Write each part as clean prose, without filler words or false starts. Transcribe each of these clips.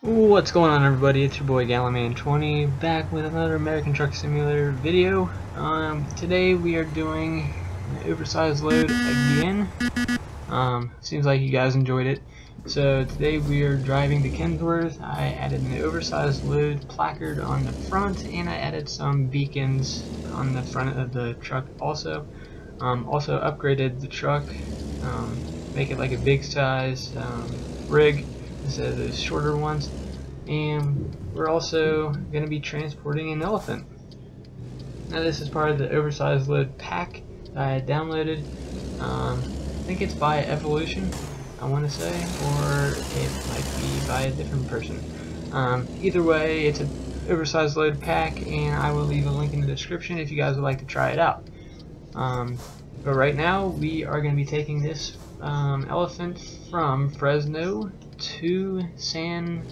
What's going on, everybody? It's your boy Galaman20 back with another American Truck Simulator video. Today we are doing an oversized load again. Seems like you guys enjoyed it. So today we are driving to Kensworth. I added an oversized load placard on the front, and I added some beacons on the front of the truck also. Also upgraded the truck, make it like a big size rig instead of those shorter ones. And we're also going to be transporting an elephant. Now this is part of the oversized load pack that I downloaded. I think it's by Evolution, I want to say, or it might be by a different person. Either way, it's an oversized load pack, and I will leave a link in the description if you guys would like to try it out. But right now we are going to be taking this elephant from Fresno to San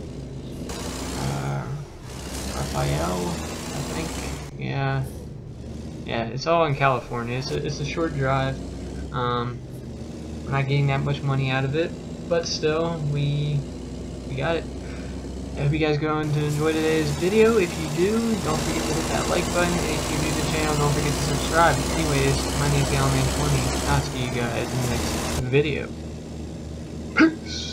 Rafael, I think. Yeah, it's all in California. It's a short drive. We're not getting that much money out of it, but still, we got it. I hope you guys are going to enjoy today's video. If you do, don't forget to hit that like button, and if you're new to the channel, don't forget to subscribe. Anyways, my name is Galaman20. I'll see you guys in the next video. Peace!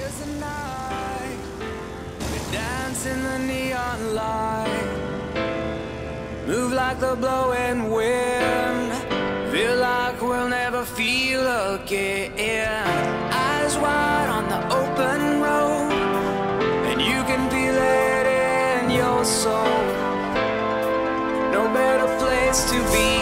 there's a night, we dance in the neon light, move like the blowing wind, feel like we'll never feel again. Eyes wide on the open road, and you can feel it in your soul. No better place to be